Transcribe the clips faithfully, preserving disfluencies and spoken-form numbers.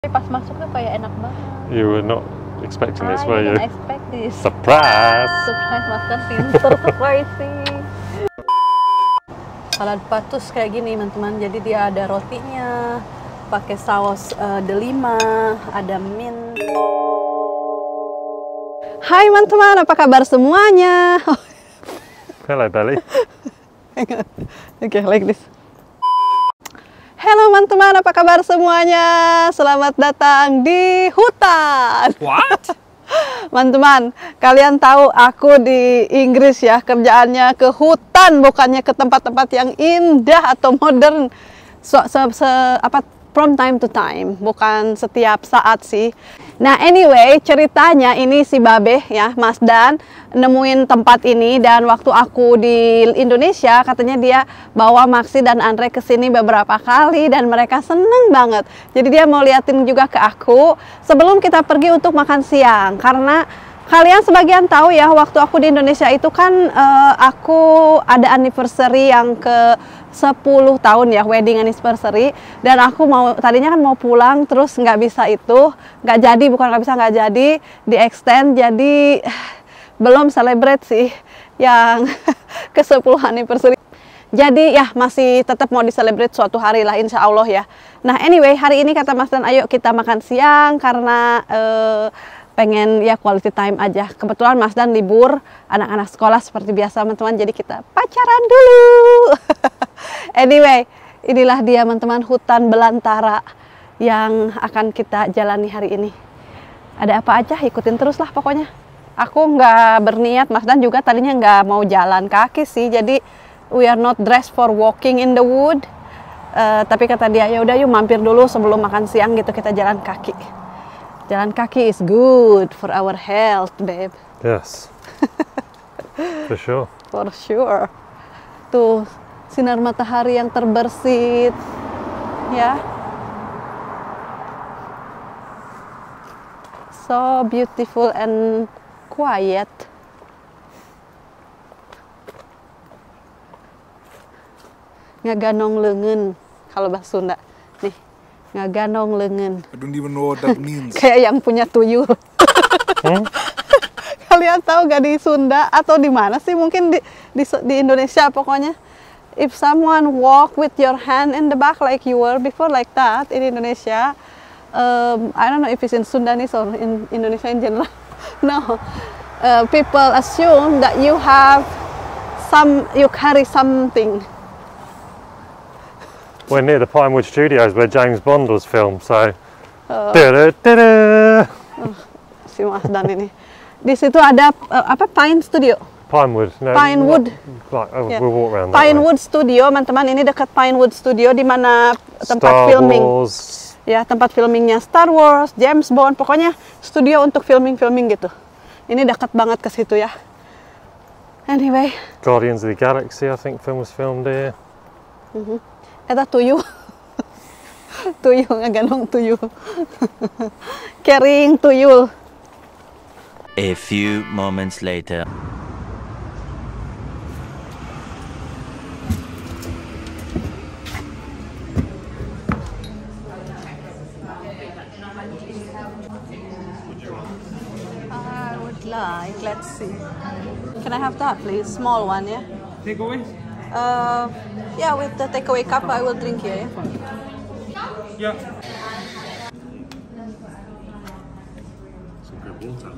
Pas masuk tuh kayak enak banget. You were not expecting this, I were you? didn't expect this. Surprise! Surprise, Mas kan pinter surprising. Salad patus kayak gini, teman-teman. Jadi dia ada rotinya, pakai saus uh, delima, ada mint. Hai teman-teman, apa kabar semuanya? Hello, Belly. Oke, okay, like this. Halo teman-teman, apa kabar semuanya? Selamat datang di hutan. What? Teman-teman, kalian tahu aku di Inggris ya, kerjaannya ke hutan, bukannya ke tempat-tempat yang indah atau modern. So, se, se, apa, from time to time, bukan setiap saat sih. Nah anyway, ceritanya ini si Babe ya, Mas Dan nemuin tempat ini, dan waktu aku di Indonesia katanya dia bawa Maxi dan Andre ke sini beberapa kali dan mereka seneng banget. Jadi dia mau liatin juga ke aku sebelum kita pergi untuk makan siang, karena kalian sebagian tahu ya, waktu aku di Indonesia itu kan uh, aku ada anniversary yang ke sepuluh tahun ya, wedding anniversary, dan aku mau tadinya kan mau pulang terus nggak bisa, itu nggak jadi, bukan nggak bisa, nggak jadi di extend, jadi belum celebrate sih yang ke sepuluh anniversary. Jadi ya masih tetap mau di-celebrate suatu hari lah, insya Allah ya. Nah anyway, hari ini kata Mas Dan, ayo kita makan siang karena uh, pengen ya quality time aja. Kebetulan Mas Dan libur, anak-anak sekolah seperti biasa teman-teman, jadi kita pacaran dulu. Anyway, inilah dia teman-teman, hutan belantara yang akan kita jalani hari ini. Ada apa aja, ikutin terus lah pokoknya. Aku nggak berniat, Mas Dan juga tadinya nggak mau jalan kaki sih, jadi we are not dressed for walking in the wood. Uh, tapi kata dia, ya udah yuk mampir dulu sebelum makan siang gitu, kita jalan kaki. Jalan kaki is good for our health, babe. Yes. For sure. For sure. Tuh, sinar matahari yang terbersit, ya. So beautiful and quiet. Ngaganong leungeun kalau bahasa Sunda. Nih, ngaganong leungeun. I don't even know what that means. Kayak yang punya tuyul. Hmm? Kalian tahu gak di Sunda atau di mana sih? Mungkin di, di di Indonesia pokoknya. If someone walk with your hand in the back like you were before, like that in Indonesia, um, I don't know if it's in Sundanese or in Indonesia in general. No, uh, people assume that you have some, you carry something. We're near the Pinewood Studios where James Bond was filmed, so. Uh, da -da -da -da. Oh, si Mas Dan ini. Di situ ada uh, apa, Pine Studio. Pinewood. No, Pinewood. Like, oh, Yeah. we'll walk around that Pinewood Studio, teman-teman, ini dekat Pinewood Studio di mana tempat Star filming. Wars. Ya, tempat filmingnya Star Wars, James Bond, pokoknya studio untuk filming-filming gitu. Ini dekat banget ke situ ya. Anyway. Guardians of the Galaxy, I think, film was filmed here. Mm-hmm. Eta tuyul. Tuyul, ngaganong tuyul. Carrying tuyul. A few moments later. I would like, let's see. Can I have that, please? Small one, yeah? Takeaway? Uh, yeah, with the takeaway cup, I will drink here, yeah? Yeah. Some good water.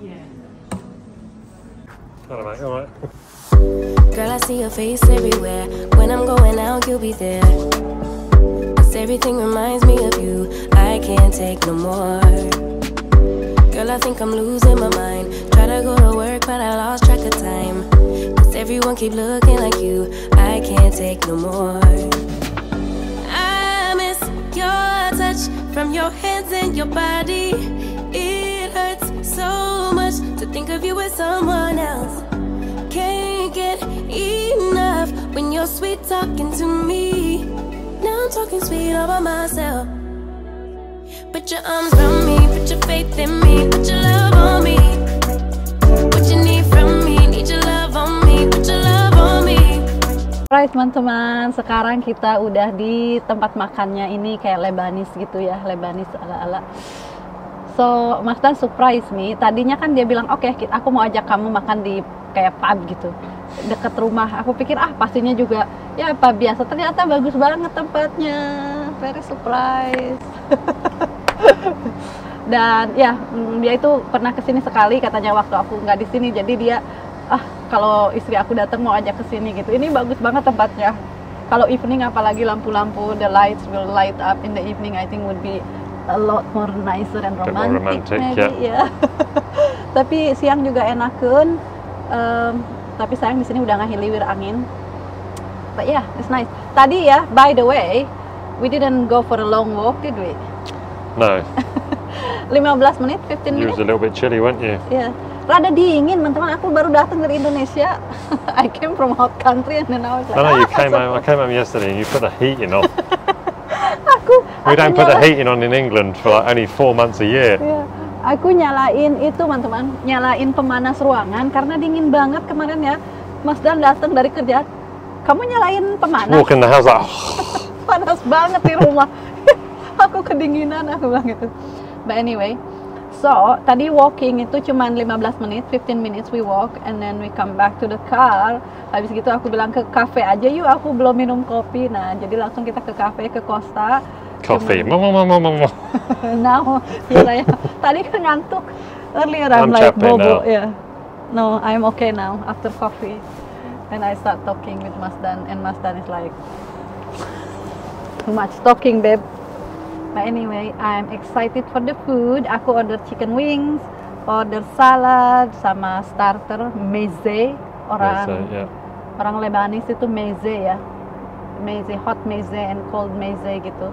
Hello, mate. All right. Girl, I see your face everywhere. When I'm going out, you'll be there. 'Cause everything reminds me of you. I can't take no more. Girl, I think I'm losing my mind. Try to go to work, but I lost track of time. 'Cause everyone keep looking like you. I can't take no more. I miss your touch from your hands and your body. It hurts so much to think of you with someone else. Can't get enough when you're sweet talking to me. Now I'm talking sweet all by myself. Put your arms around me, put your faith in me, put your love on me. What you need from me, need your love on me, put your love on me. surprise teman-teman. Sekarang kita udah di tempat makannya ini kayak Lebanese gitu ya, Lebanese ala-ala. So, Mas Dan surprise me. Tadinya kan dia bilang, oke, okay, aku mau ajak kamu makan di kayak pub gitu, deket rumah. Aku pikir ah pastinya juga ya pub biasa. Ternyata bagus banget tempatnya. Very surprise. Dan ya dia itu pernah kesini sekali katanya waktu aku nggak di sini, jadi dia ah kalau istri aku datang mau ajak kesini gitu. Ini bagus banget tempatnya. Kalau evening apalagi lampu-lampu, the lights will light up in the evening, I think would be a lot more nicer and romantic, romantic maybe ya. Yeah. Tapi siang juga enakeun. Um, tapi sayang di sini udah ngahiliwir angin. But yeah, it's nice. Tadi ya, by the way, we didn't go for a long walk, did we? No. lima belas menit, fifteen You minutes. was a little bit chilly, weren't you? Ya, yeah. Rada dingin, teman-teman. Aku baru datang dari Indonesia. I came from hot country and then I was like, I know ah, you came so home. I came home yesterday and you put the heating on. aku, We aku don't put the nyala- heating on in England for like only four months a year. Ya, aku nyalain itu, teman-teman. Nyalain pemanas ruangan karena dingin banget kemarin ya. Mas Dan datang dari kerja. Kamu nyalain pemanas? Walk in the house like, Panas banget di rumah. Aku kedinginan, aku bilang gitu. But anyway, so tadi walking itu cuma lima belas menit, fifteen minutes we walk and then we come back to the car. Habis gitu aku bilang ke cafe aja yuk, aku belum minum kopi. Nah, jadi langsung kita ke cafe, ke Costa. coffee. Cuman- Mama, mama, mama. Now, ya, ya. Tadi kan ngantuk. Earlier I'm, I'm like capek bobo, now. yeah. No, I'm okay now after coffee. And I start talking with Mas Dan, and Mas Dan is like, too much talking, babe. But anyway, I'm excited for the food. Aku order chicken wings, order salad, sama starter meze. Orang So, yeah. orang Lebanese itu meze ya, meze, hot meze and cold meze gitu.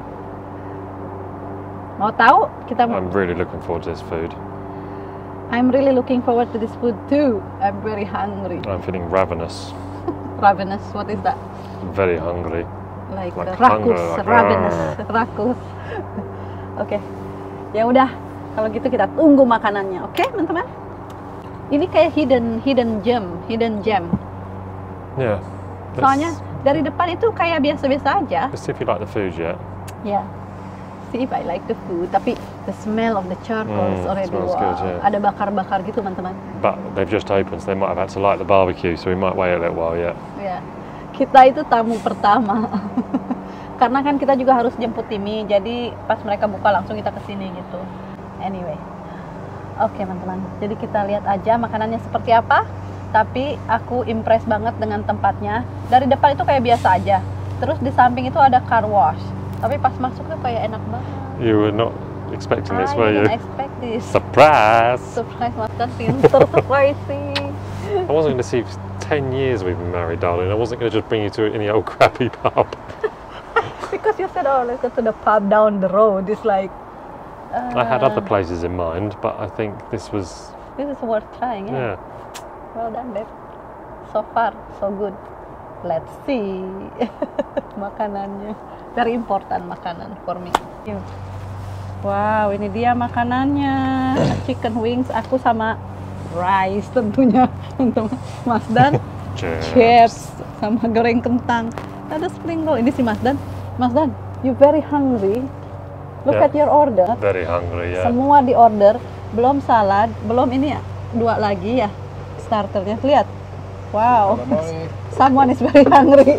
Mau tahu? Kita mau. I'm really looking forward to this food. I'm really looking forward to this food too. I'm very hungry. I'm feeling ravenous. Ravenous. What is that? Very hungry. Like, Like rakus, hunger, like, ravenous, rakus. Oke, ya udah. Kalau gitu kita tunggu makanannya, oke, teman-teman? Ini kayak hidden, hidden gem, hidden gem. Yeah. Let's- Soalnya dari depan itu kayak biasa-biasa aja. Let's see if you like the food yet. Ya. See if I like the food. Tapi the smell of the charcoal is Mm, already smells wow. good, yeah. Ada bakar-bakar gitu, teman-teman. But they've just opened, so they might have had to light the barbecue, so we might wait a little while yet. Ya. Kita itu tamu pertama. Karena kan kita juga harus jemput Timi, jadi pas mereka buka langsung kita kesini gitu. Anyway, oke teman-teman, jadi kita lihat aja makanannya seperti apa. Tapi aku impress banget dengan tempatnya. Dari depan itu kayak biasa aja. Terus di samping itu ada car wash. Tapi pas masuk tuh kayak enak banget. You were not expecting this, I were you? didn't expect this. Surprise! Surprise, Mas Dan pinter, surprising. I wasn't going to see you for ten years we've been married, darling. I wasn't going to just bring you to any old crappy pub. Because you said, oh, let's go to the pub down the road. It's like... Uh, I had other places in mind, but I think this was, This is worth trying, yeah. yeah. Well done, babe. So far, so good. Let's see. Makanannya. Very important makanan for me. Yuk. Wow, ini dia makanannya. Chicken wings, aku sama rice tentunya. Untuk Mas Dan. Chips. Chips. Sama goreng kentang. Ada spring roll. Ini si Mas Dan. Mas Dan, you very hungry. Look Yeah. at your order. Very hungry, yeah. Semua di order, belum salad, belum ini ya, dua lagi ya starternya. Lihat, wow, someone is very hungry.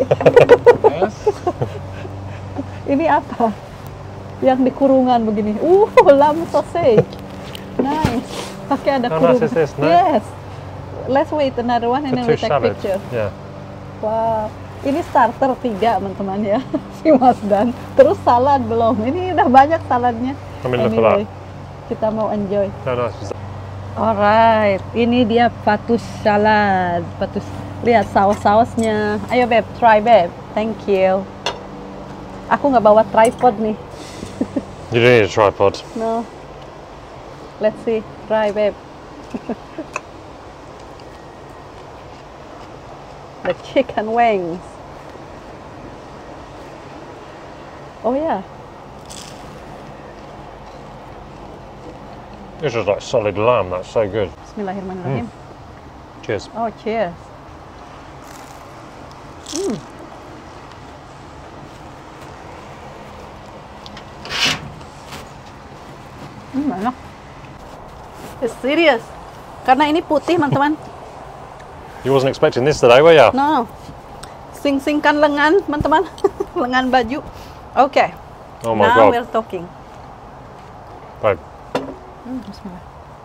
Ini apa? Yang di kurungan begini. Uh, lamb sausage. Nice. Pakai ada How kurungan. nice is this, no? Yes. Let's wait another one and For then two we take salads. picture. Yeah. Wow. Ini starter tiga teman-teman ya, si Mas Dan. Terus salad belum. Ini udah banyak saladnya. I mean, look at that. Kita mau enjoy. How nice is that? Alright, ini dia patus salad. Patus. Lihat saus-sausnya. Ayo beb, try beb. Thank you. Aku nggak bawa tripod nih. You don't need a tripod. No. Let's see. Try beb. The chicken wings. Oh yeah. This is like solid lamb. That's so good. Bismillahirrahmanirrahim. Cheers. Oh, cheers. Hmm. Hmm, enak. It's serious. Karena ini putih, teman-teman. You wasn't expecting this today, were you? No. Sing-singkan lengan, teman-teman. Lengan baju. Oke. Okay. Oh my Now God. we're talking. Babe. Hmm, bismillah.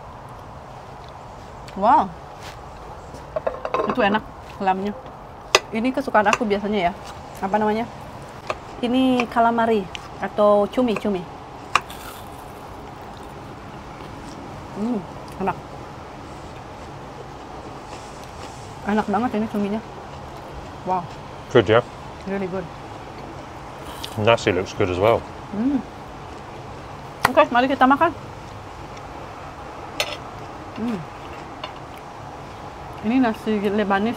Wow. Itu enak lamnya. Ini kesukaan aku biasanya ya. Apa namanya? Ini calamari atau cumi-cumi. Hmm, enak. Enak banget ini cuminya. Wow, Good, yeah? really good. Nasi looks good as well. Hmm. Oke, mari kita makan. Hmm. Ini nasi Lebanese.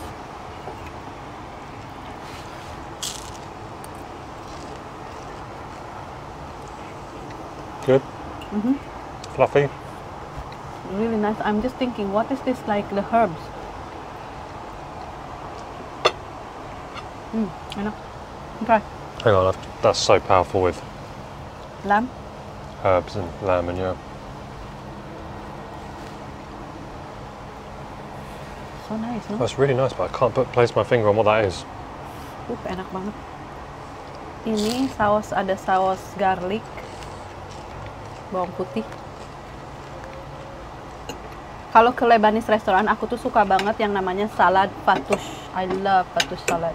Good. Mhm. Fluffy. Really nice. I'm just thinking, what is this like the herbs? Hmm, enak. Okay, Hang on, I've- that's so powerful with lamb. herbs and lamb and yeah. So nice, no? That's really nice, but I can't put place my finger on what that is. Uh, enak banget. Ini saus, ada saus garlic, bawang putih. Kalau ke Lebanese restoran, aku tuh suka banget yang namanya salad fattoush. I love fattoush salad.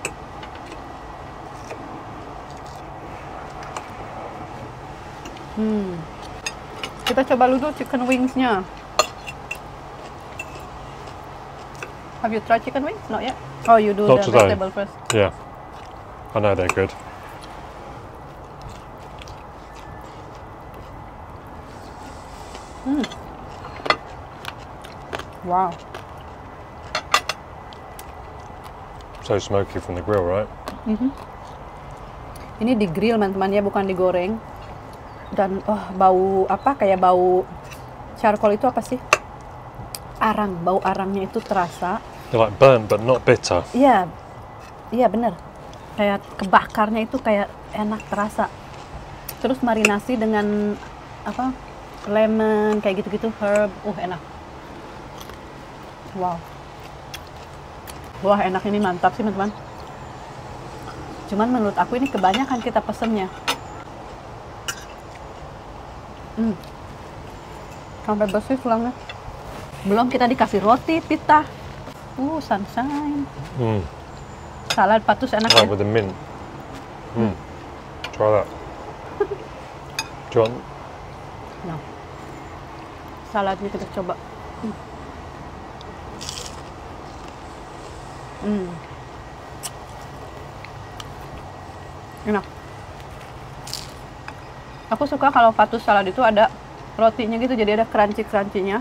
Hmm. Kita coba dulu chicken wings-nya. Have you tried chicken wings? Not yet. Oh, you do Not the today. vegetable first. Yeah. I know they're good. Wow. So smoky from the grill, right? Ini di grill, teman-teman ya, bukan digoreng. Dan oh, bau apa? Kayak bau charcoal itu apa sih? Arang, bau arangnya itu terasa. They're like burnt but not bitter. Iya, iya bener. Kayak kebakarnya itu kayak enak terasa. Terus marinasi dengan apa? Lemon, kayak gitu-gitu, herb. Uh, enak. Wow. Wah, enak ini, mantap sih, teman-teman. Cuman menurut aku ini kebanyakan kita pesennya. Hmm. Sampai bersih tulangnya. Belum kita dikasih roti, pita. Uh, sunshine. Mm. Salad fattoush enak Right ya. with the mint. Mm. Try that. Do you want? No. Saladnya kita coba. Hmm. Hmm. Enak. Aku suka kalau fattoush salad itu ada rotinya gitu, jadi ada crunchy-crunchy-nya.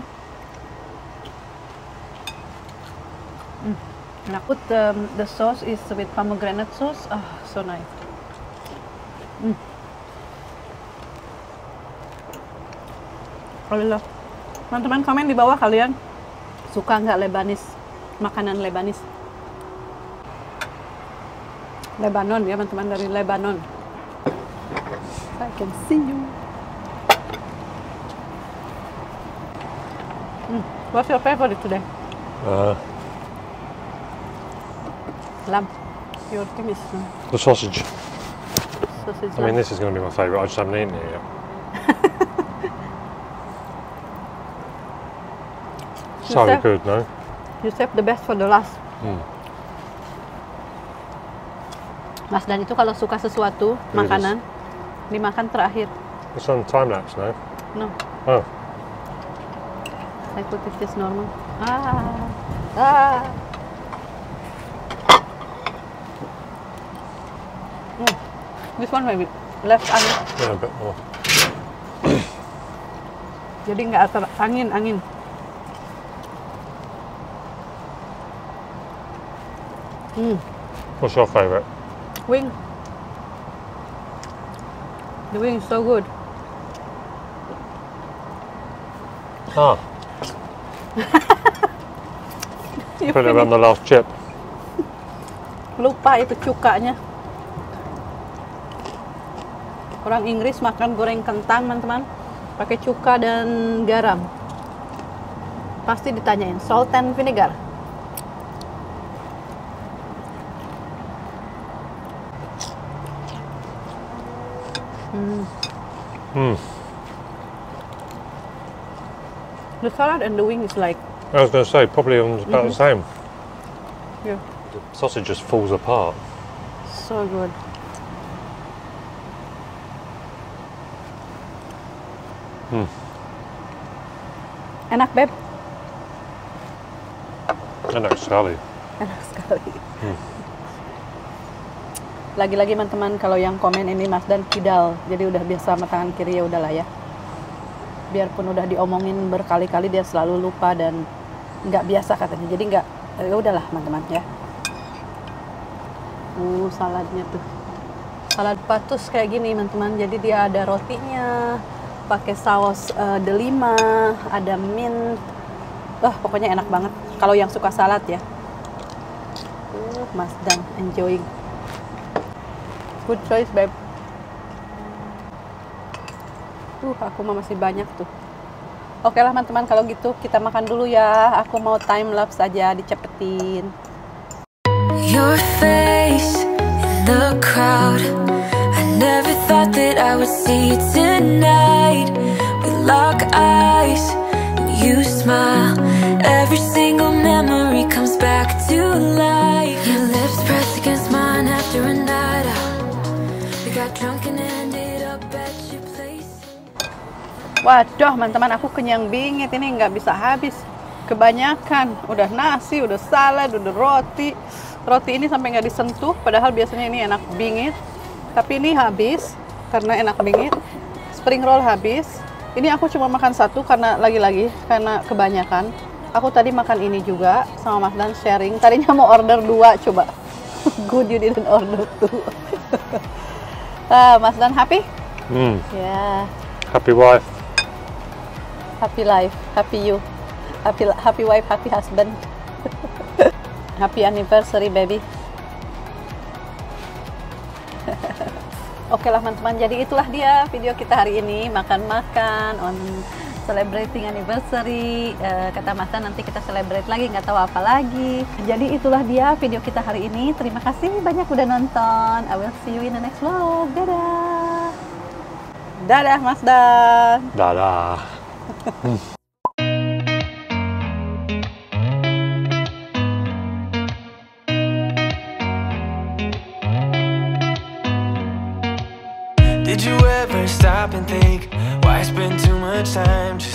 Hmm. Enak. Put um, the sauce is with pomegranate sauce. Ah, so nice. Hmm. Alhamdulillah. Teman-teman komen di bawah kalian suka nggak Lebanese, makanan Lebanese. Lebanon ya teman-teman, dari Lebanon. I can see you. Hmm. What's your favorite today? Uh, Lamb. Your thing is uh, the sausage. sausage. I mean, lamb. this is going to be my favourite. I just haven't eaten it yet. So Yusef? good, no? You save the best for the last. Mm. Mas Dan itu kalau suka sesuatu Yes. makanan dimakan terakhir. It's on time lapse, no? No, Oh, I put it just normal. Ah, ah. Mm. This one maybe left angin, yeah, a bit more. jadi nggak ter angin angin. Hmm. What's your favourite? Wing. The wing is so good. Ah, You put it finish- around the last chip. Lupa itu cukanya. Orang Inggris makan goreng kentang, teman-teman. pakai cuka dan garam. Pasti ditanyain salt and vinegar. Hmm. Hmm. The salad and the wing is like, I was going to say, probably about mm-hmm. the same. Yeah. The sausage just falls apart. So good. Hmm. Enak, Beb? Enak sekali. Enak sekali. Hmm. Lagi-lagi teman-teman, kalau yang komen ini Mas Dan kidal, jadi udah biasa sama tangan kiri, ya udahlah ya. Biarpun udah diomongin berkali-kali, dia selalu lupa dan nggak biasa katanya. Jadi nggak, ya udahlah teman-teman ya. Uh, saladnya tuh. Salad patus kayak gini teman-teman. Jadi dia ada rotinya, pakai saus uh, delima, ada mint. Wah, pokoknya enak banget. Kalau yang suka salad ya. Uh, Mas Dan enjoying. Good choice, babe. Uh, aku mah masih banyak tuh. Oke lah teman-teman, kalau gitu kita makan dulu ya. Aku mau time lapse aja, dicepetin. Your face in the crowd, I never thought that I would see you tonight. We lock eyes and you smile. Every single memory comes back to life. Your lips press against mine after a night out. We got drunk and ended up at your place. Waduh teman-teman, aku kenyang bingit ini, nggak bisa habis. Kebanyakan, udah nasi, udah salad, udah roti. Roti ini sampai nggak disentuh, padahal biasanya ini enak bingit. Tapi ini habis, karena enak bingit. Spring roll habis. Ini aku cuma makan satu karena lagi-lagi, karena kebanyakan. Aku tadi makan ini juga, sama Mas Dan sharing. Tadinya mau order dua, coba. Good you didn't order two. uh, Mas Dan happy? Hmm. Yeah. Happy wife. Happy life, happy you. Happy, happy wife, happy husband. Happy anniversary, baby. Oke lah teman-teman, jadi itulah dia video kita hari ini, makan-makan on celebrating anniversary. Uh, kata Mas Dan nanti kita celebrate lagi, nggak tahu apa lagi. Jadi itulah dia video kita hari ini. Terima kasih banyak udah nonton. I will see you in the next vlog. Dadah. Dadah Mas Dan. Dadah. Did you ever stop and think, why spend too much time just